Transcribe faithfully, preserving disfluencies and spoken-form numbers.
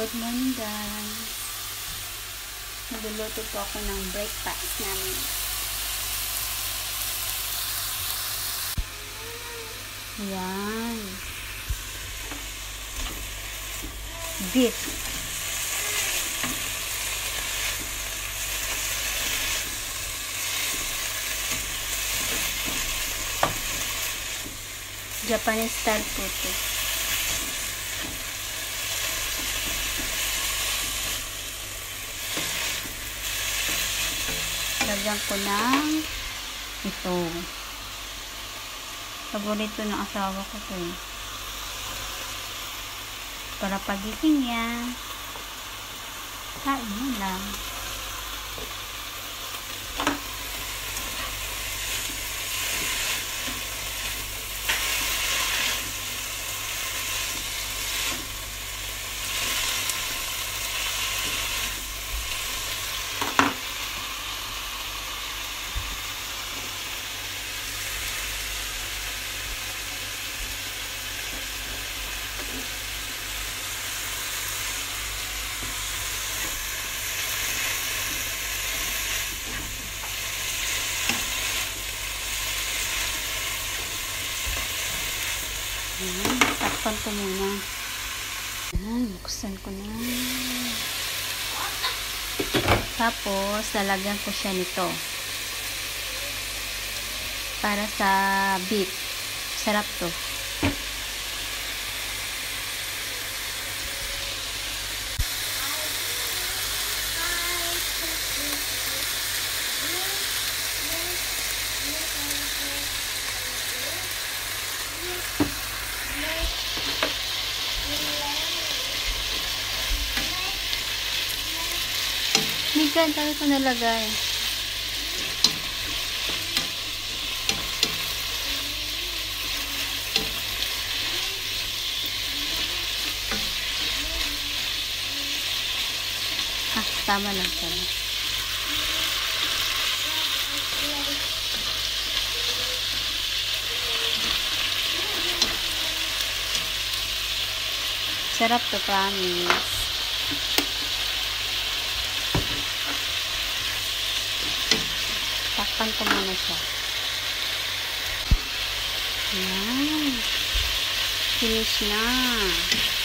Good morning guys. Nagluluto po ako ng breakfast namin. Ayan. Beef. Japanese style po ito. Lagyan ko ng ito. Paborito ng asawa ko ito eh. Para pagising niya, kain mo lang. Ayan, takpan ko muna. Ayan, buksan ko na. Tapos, lalagyan ko siya nito. Para sa beef. Sarap to. Migan, tayo ko nalagay. Ah, tama lang pala. Sarap to, promise. Takpan ko muna siya. Ayan. Finish na.